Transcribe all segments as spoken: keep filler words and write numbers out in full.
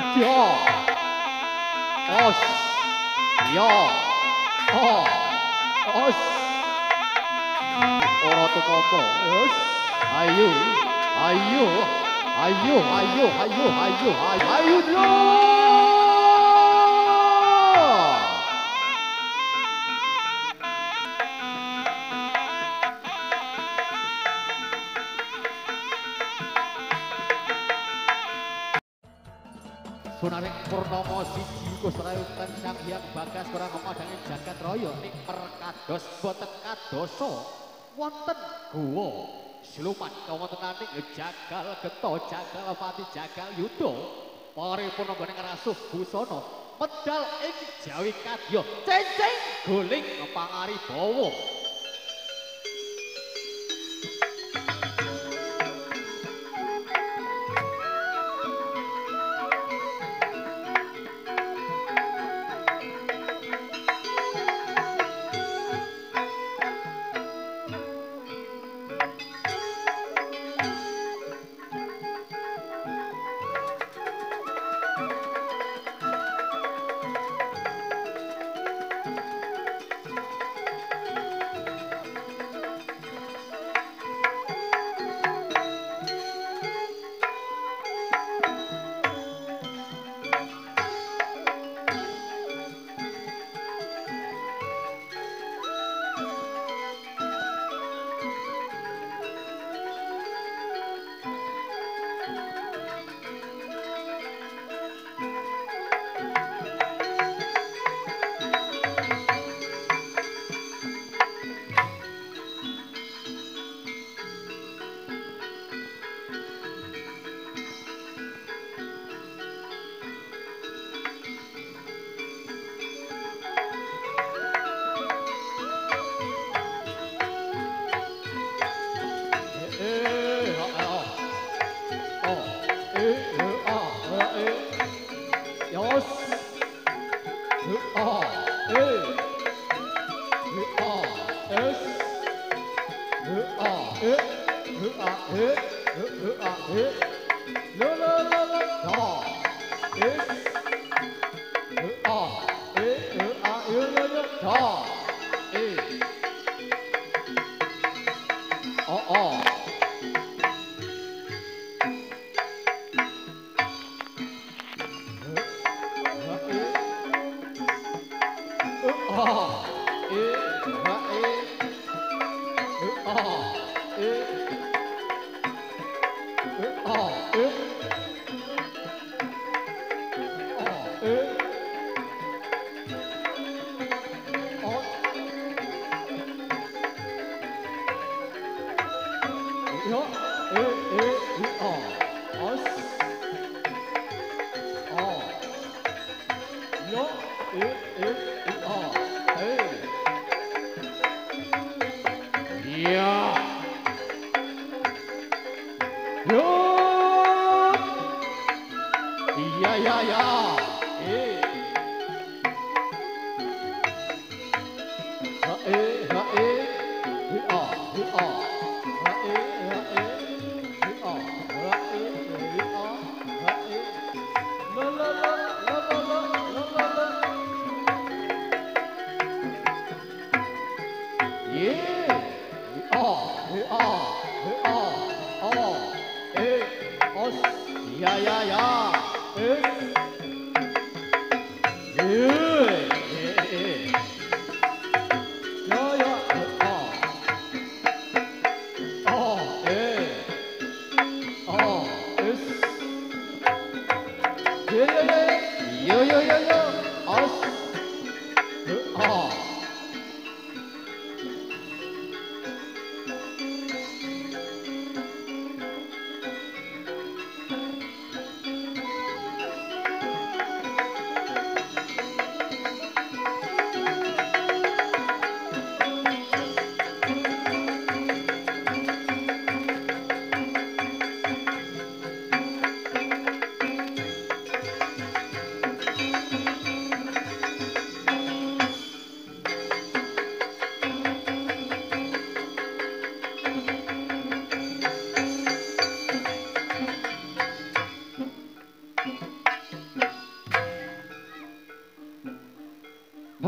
Ja. Os. Ya. Oh. Os. Ora tumopo. Os. Ayo. Ayo. Ayo, ayo, ayo, ayo, ayo, ayo, ayo. Sunaring Purnomo siji Kusrayu Sang Hyang Bagas kurang memadhangi jagat raya ning perkados boten kadosa wonten guwa siluman kawontenaning jagal geta jagal pati jagal yuda paripurna gone ngrasuh busana medal ing Jawi kadya cenceng guling pangaribawa.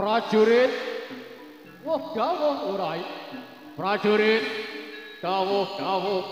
prajurit wah dawuh urai prajurit dawuh dawuh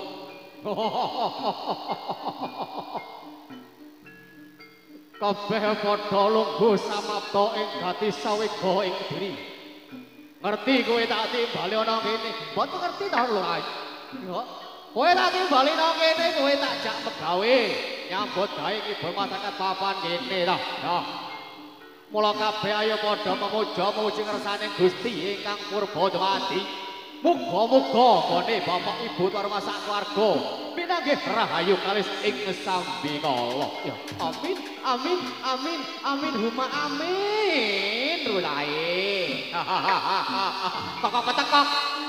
kabeh padha lungguh samapta ing gati sawega ing diri ngerti kowe tak timbali ana kene mboten ngerti ta urai yo kowe tak timbali ana kene kowe tak jak pegawe nyambut gawe iki bermasyarakat papan kene ta ya mula kabeh ayo padha memuja muji ngersaning Gusti ingkang purba dumadi. Muga-muga gone bapak ibu karo sak keluarga pinanggih rahayu kalis ing sambingala. Ya amin amin amin amin huma amin rulae. Kokok tekok.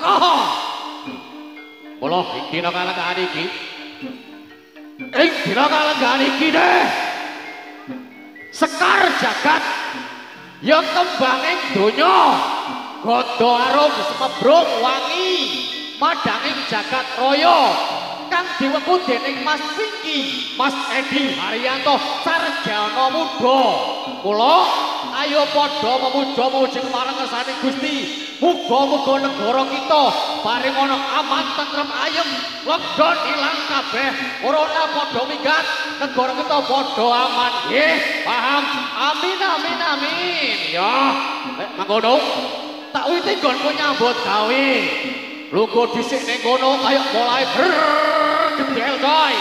Mula ing dina kalenggahan iki ing dina kalenggahan iki deh Sekar jagat yang kembanging donya godo arum semebrung wangi madanging jagat raya kang diweku dening Mas Pinky Mas Edi Haryanto Sarjana Muda kula ayo padha memuja muji marang ngersane Gusti muga-muga negara kita paring ana aman tentrem ayem ledon ilang kabeh corona padha minggat negara kita padha aman nggih paham amin amin amin ya nek mangkono tak witi nggonku nyambut gawe lungguh dhisik ning kono ayo mulai gedel coy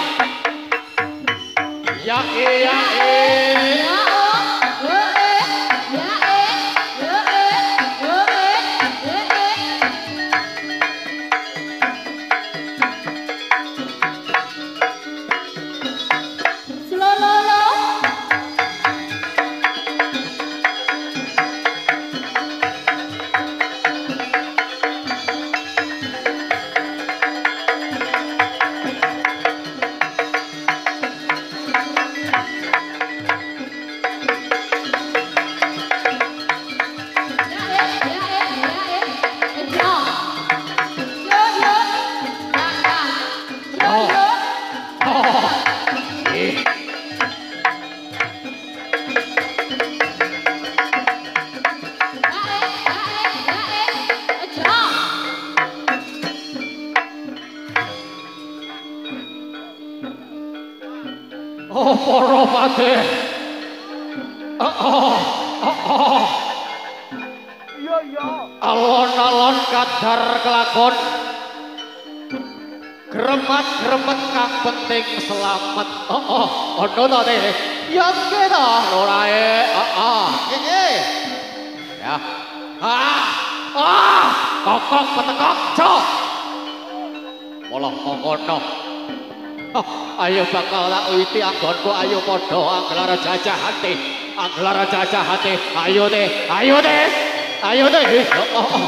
ya iya eh Oh, para patih. Oh, oh, oh. Iya, iya. Alon-alon kadar kelakon. Gremet-gremet kang penting selamat. Oh, oh, ono ta teh. Ya nggih ta, orae. Oh, oh. Nggih. Ya. Ah, ah, kokok petekok, cok. Molah mongkono. Oh, ayo bakal tak witi anggonku ayo padha anggelar jajahate anggelar jajahate ayo deh ayo deh ayo deh oh, oh, oh.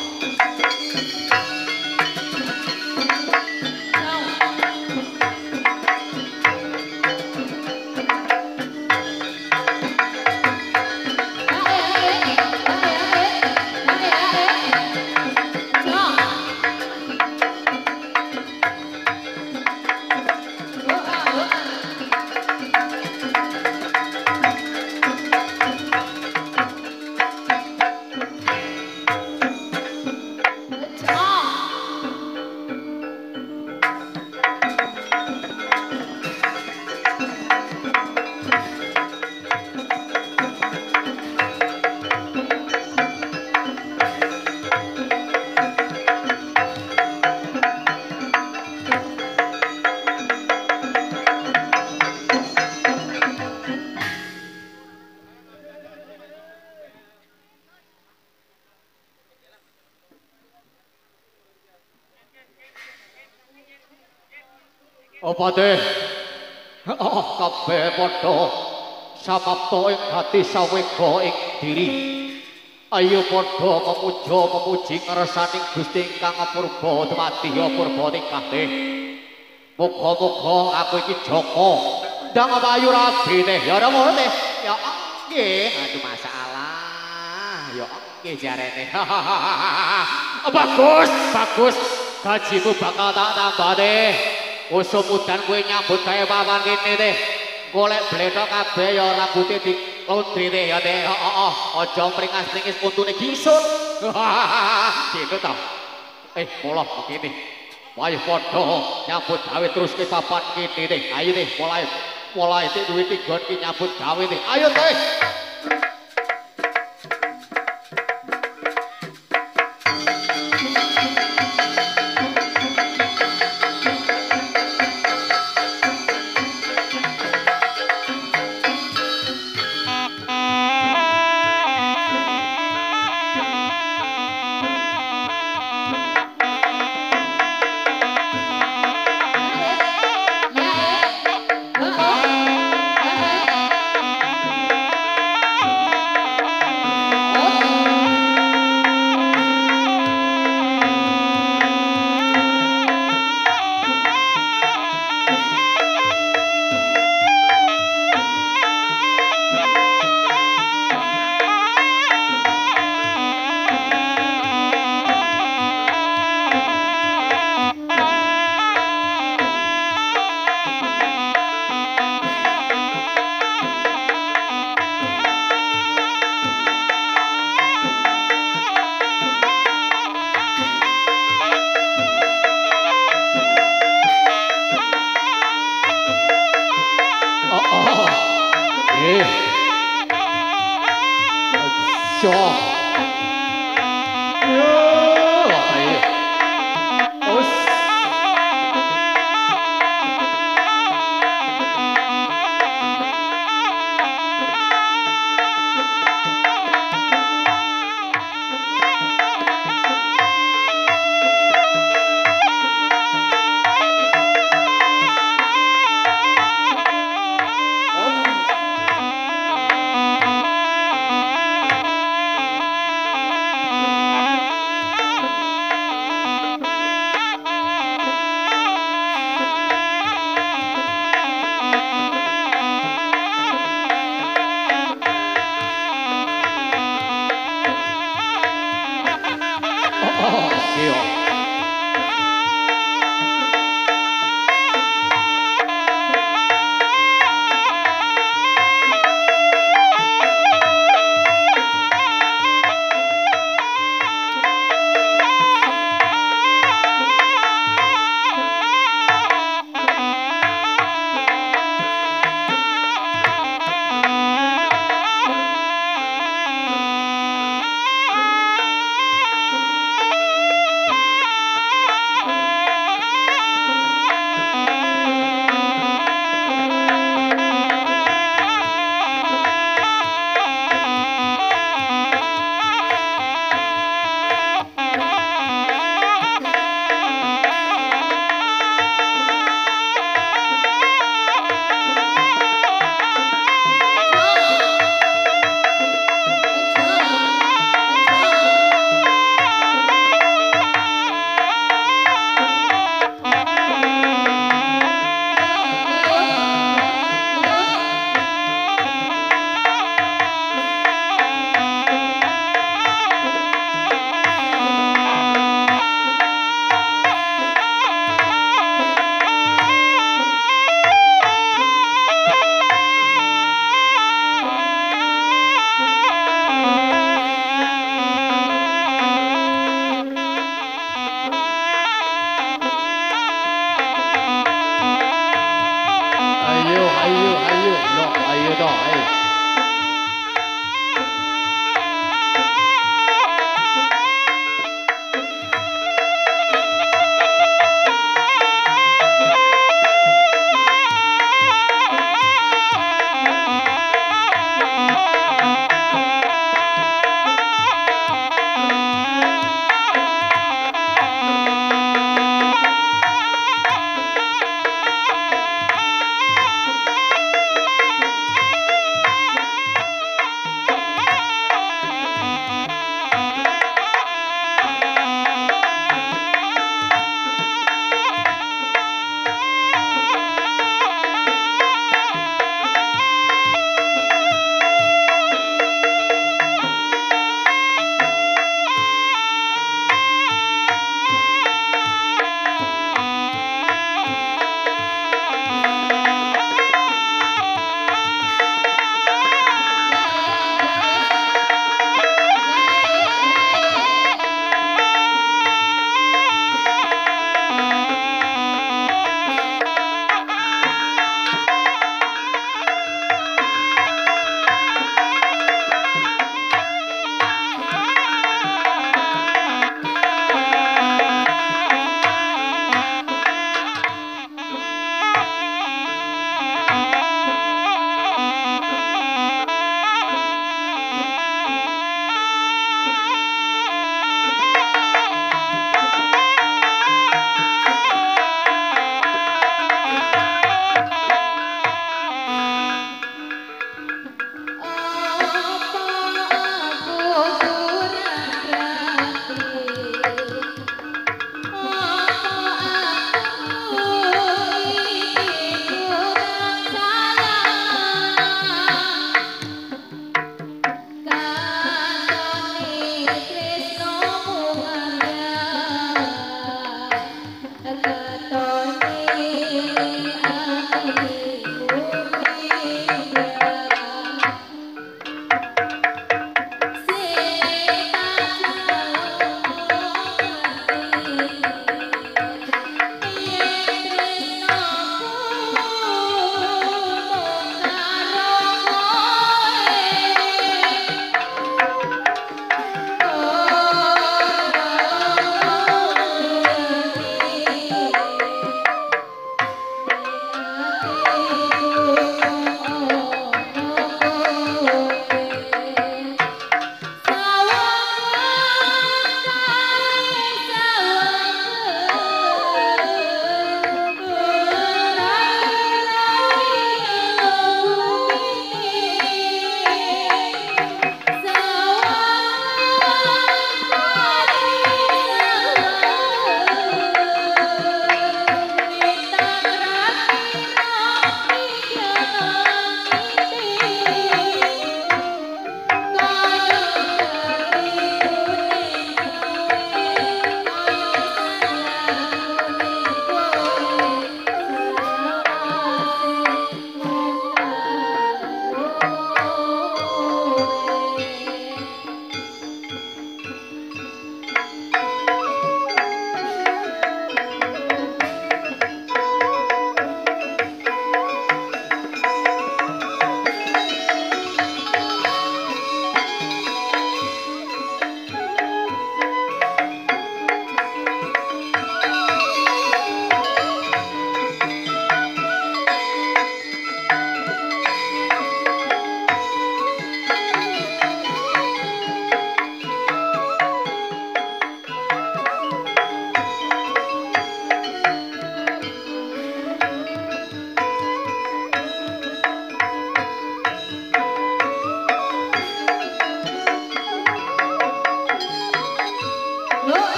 Apa teh? Oh, kabeh padha samapta ing ati sawega ing diri. Ayo padha memuja memuji ngersaning Gusti ingkang purba dumadi purba tingkah. Muga-muga aku iki Joko ndang payu rabi teh. Ya ora ngono teh. Ya nggih, aduh masalah. Ya nggih jarene. Bagus, bagus. Gajimu bakal tak tambah deh. Usum udan kowe nyambut gawe papan kene teh. Golek blethok kabeh ya rambuté di laundry deh ya deh, oh oh, ojo peringas-peringis puntune gisul. Gitu tau. Eh, mulai begini. Ayo podo nyambut gawe terus ke papan kini deh. Ayo deh, mulai mulai deh duit tiga nyambut gawe deh. Ayo deh.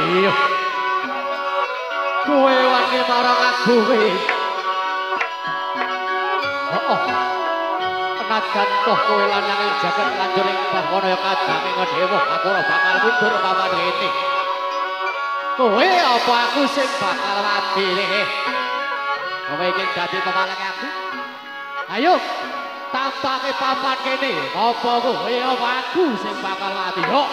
iya. Kowe wani marang aku wis. Oh. Najan toh kowe lanang jagat lanjur ing bawana ya kadang ing dewa aku ora bakal mundur papan rene. Kowe apa aku sing bakal mati ne? Kowe iki dadi pemalang aku. Ayo tampake papan kene. Apa kowe apa aku sing bakal mati? Yo.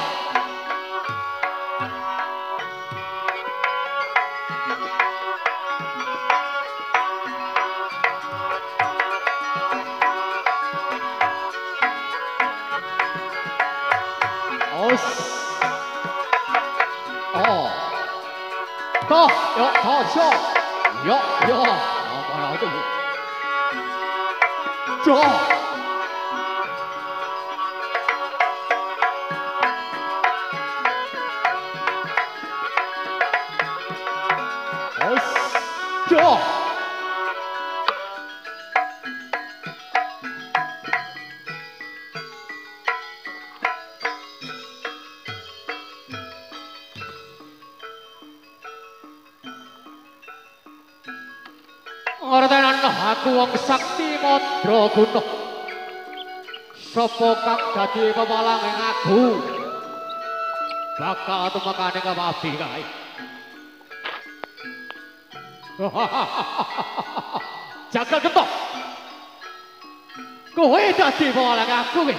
Oh, toh, yuk, toh, toh, yuk, yuk, apa lagi? Toh, os, toh. Ngertenan aku wong sakti Mandraguna. Sapa kang dadi pemalang ing aku? Bakal tumekane kepabi kae. Jagal Gento. Kowe dadi pemalang aku ki.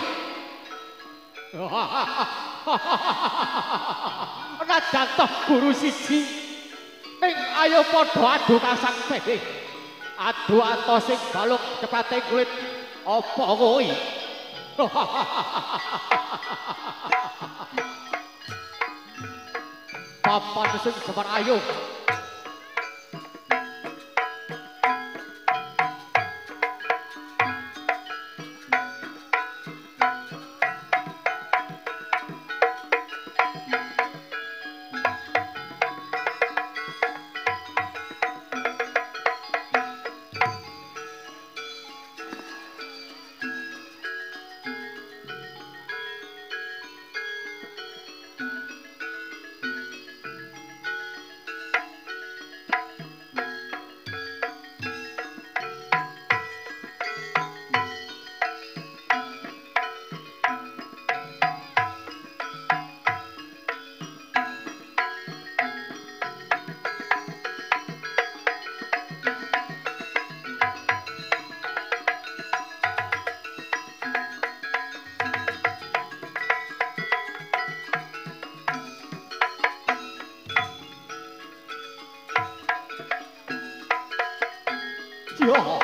Najan toh guru siji. Ning ayo padha adu kasangpehe. Adu atos sing balung cepate kulit apa kowe? Papan sing semar ayo. Yo.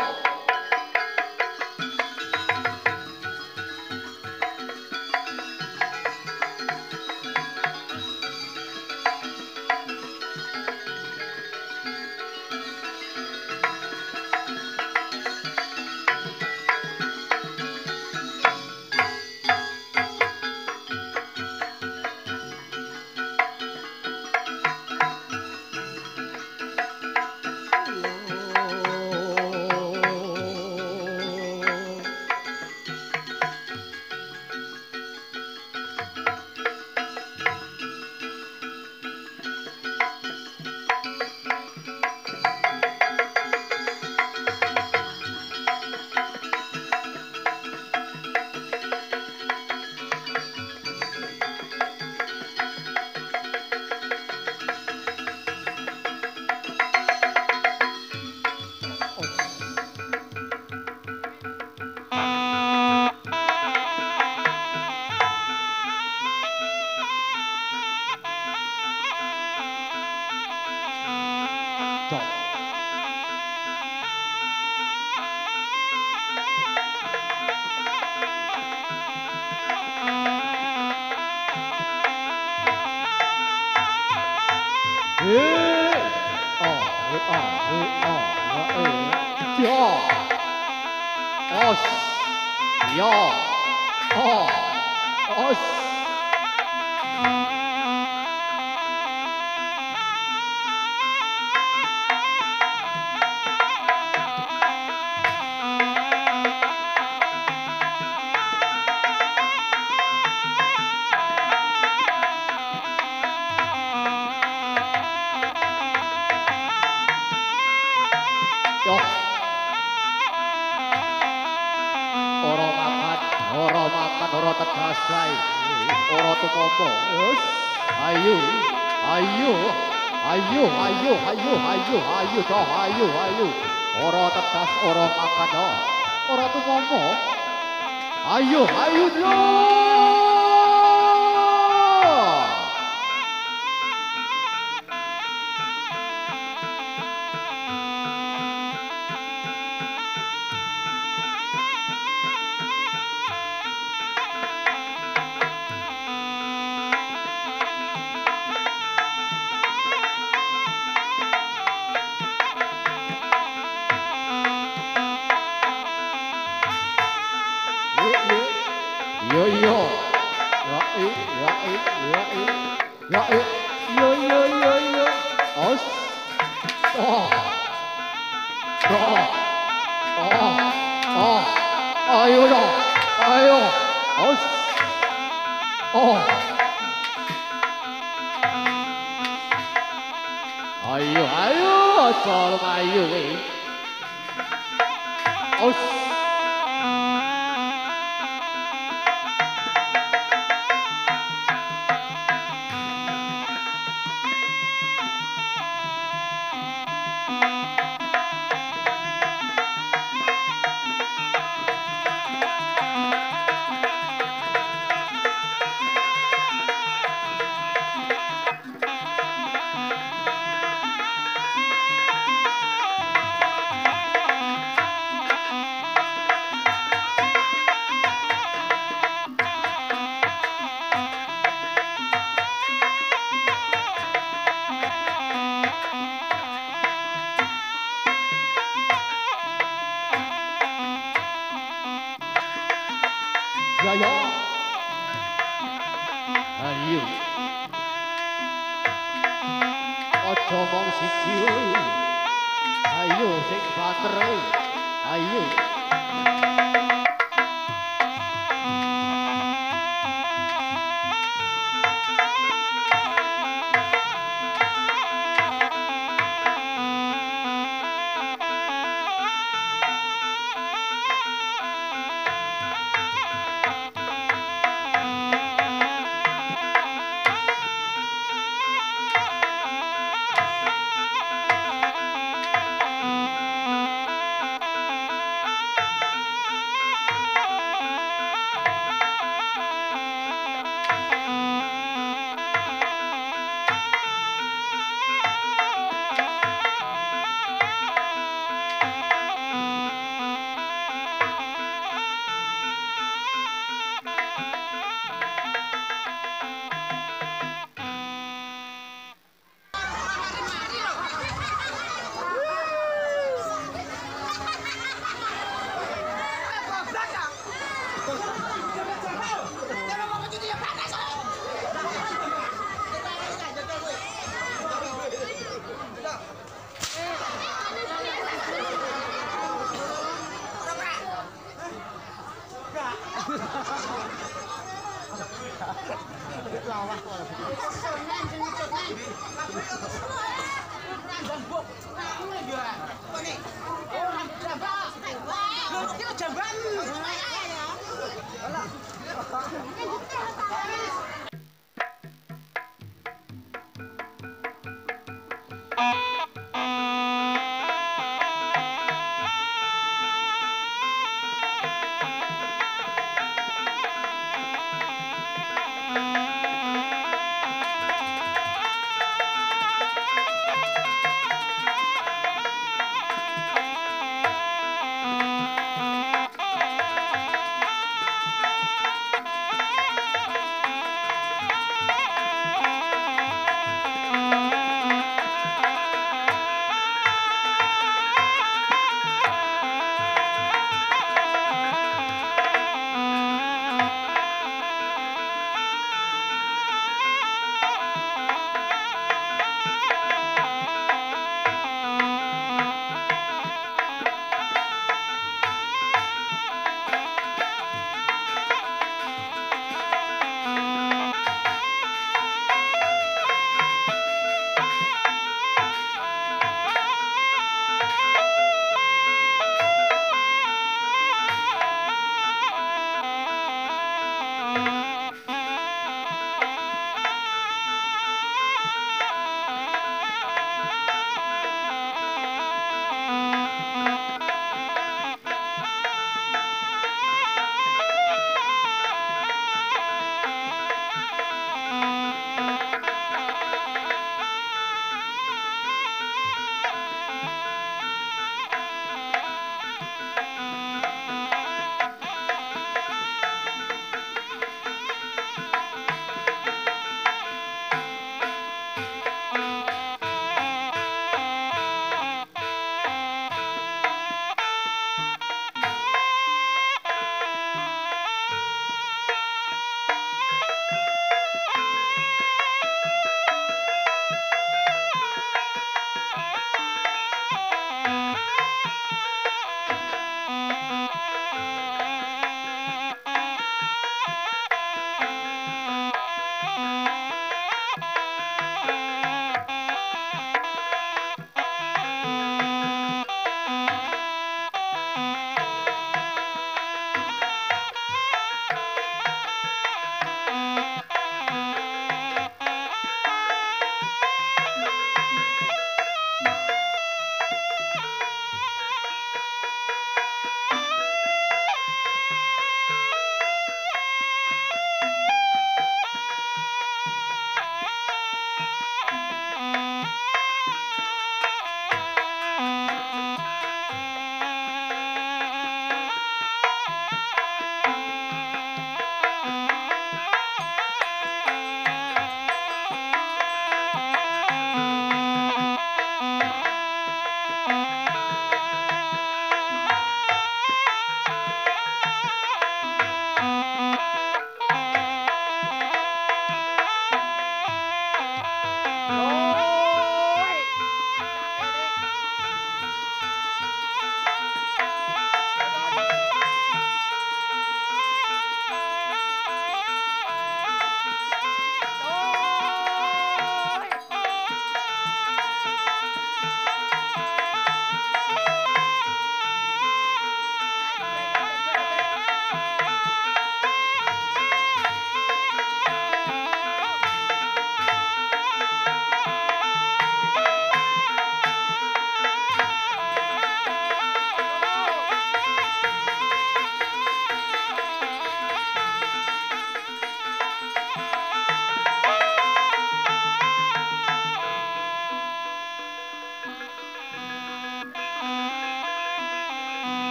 Os, yo, oh, os. dasai ora tumomo wis ayo ayo ayo ayo ayo ayo ayo toh ayo ayo ora tetas ora makan toh ora tumomo ayo ayo dulu yo yo ya eh ya eh ya eh ya eh yo yo yo yo os oh oh oh oh ayo dong ayo os oh ayo ayo tolong ayo eh os ya ya ayo ojo mong siji ayo sing banter ayo